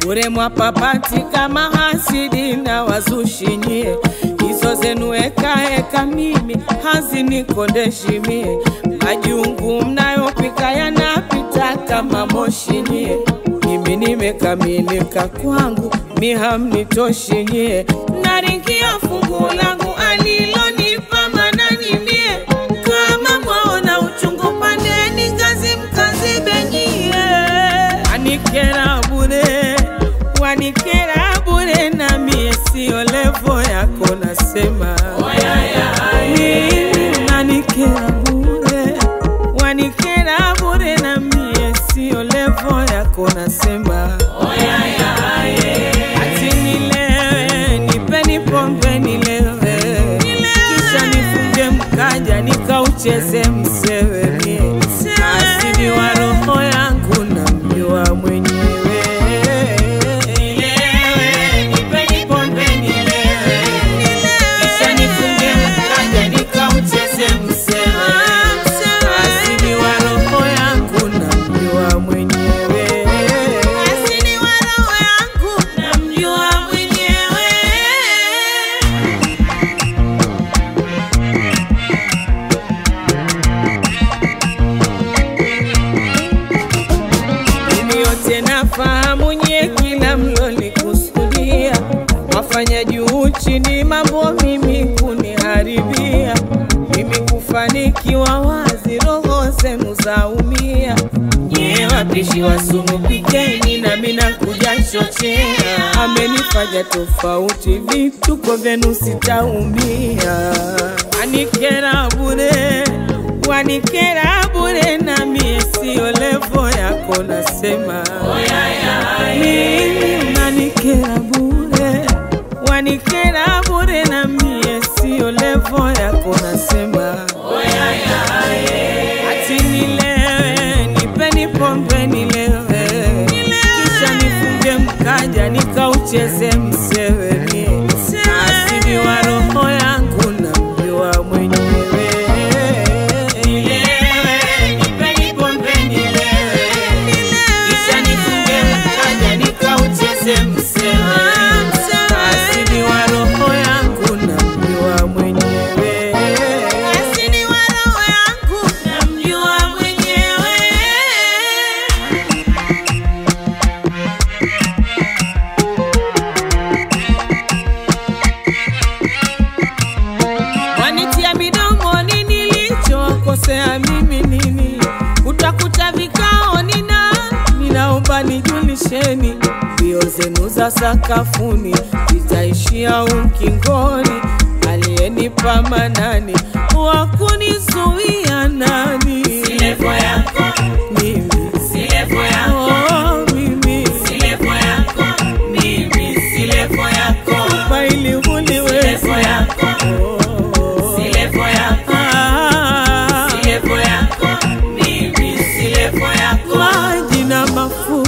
Ure mwapapati kama hasidi na wazushi nyie. Hizo zenu eka mimi hazinikondeshi mie. Majungu mnayopika yanapita kama moshi nyie. Mimi nimekamilika kwangu, mi hamnitoshi nyie. Naringia fungu langu alilonipa Manani mie. Kama mwaona uchungu pandeni ngazi mkazibe nyie. Wanikera bure, wanikera bure na mie sio levo yako nasema. Mimi nanikera bure, wanikera bure na mie sio levo yako nasema. Ati nilewe, nipeni pombe nilewe, kisha nifunge mkaja nikaucheze msewe mie. Asili wa roho yangu na mjua mwenyewe. Nilewe, nipeni pombe nilewe, kisha nifunge mkaja nikaucheze msewe. Asili wa roho yangu na mjua mwenyewe. Asili wa roho yangu na mjua mwenyewe. Mimi yote nafahamu nye kila mloli kusudia. Wafanya juu chini mambo mimi kuniharibia. Mimi kufanikiwa wazi roho zenu zaumia. Nye wapishi wa sumu pikeni na mina kuja chochea. Amenifanya tofauti vituko vyenu sitaumia. Wanikera bure, wanikera bure na mie sio levo yako nasema. Mimi nanikera bure, wanikera bure na mie sio levo yako nasema. Ati nilewe, nipeni pombe nilewe, kisha nifunge mkaja nikaucheze msewe mie. Asili wa roho yangu na mjua mwenyewe. Nilewe, nipeni pombe nilewe, kisha nifunge mkaja nikaucheze msewe. Asili wa roho yangu na mjua mwenyewe. Asili wa roho yangu na mjua mwenyewe. Wanitia midomoni nilichokosea mimi nini. Utakuta vikao ninaomba nijulisheni. Mbio zenu za sakafuni zitaishia ukingoni. Aliyenipa Manani wakunizuia nani? Si levo yako mimi, si levo yako mimi, si levo yako mimi, si levo yako baili uliwe, si levo yako, si levo yako, si levo yako mimi, si levo yako. Maji na mafuta